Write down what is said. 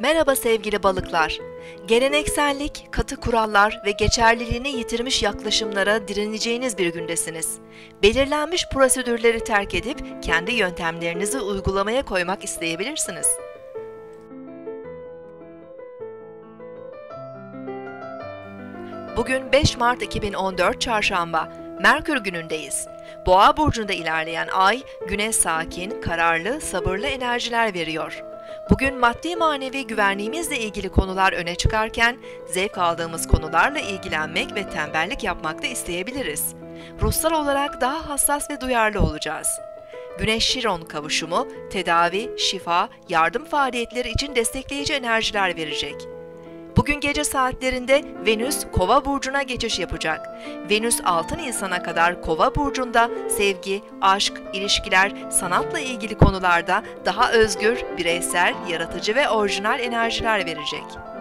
Merhaba sevgili balıklar. Geleneksellik, katı kurallar ve geçerliliğini yitirmiş yaklaşımlara direneceğiniz bir gündesiniz. Belirlenmiş prosedürleri terk edip kendi yöntemlerinizi uygulamaya koymak isteyebilirsiniz. Bugün 5 Mart 2014 Çarşamba, Merkür günündeyiz. Boğa burcunda ilerleyen ay, güne sakin, kararlı, sabırlı enerjiler veriyor. Bugün maddi manevi güvenliğimizle ilgili konular öne çıkarken, zevk aldığımız konularla ilgilenmek ve tembellik yapmak da isteyebiliriz. Ruhsal olarak daha hassas ve duyarlı olacağız. Güneş-Şiron kavuşumu, tedavi, şifa, yardım faaliyetleri için destekleyici enerjiler verecek. Bugün gece saatlerinde Venüs Kova burcuna geçiş yapacak. Venüs 6 Nisan'a kadar Kova burcunda sevgi, aşk, ilişkiler, sanatla ilgili konularda daha özgür, bireysel, yaratıcı ve orijinal enerjiler verecek.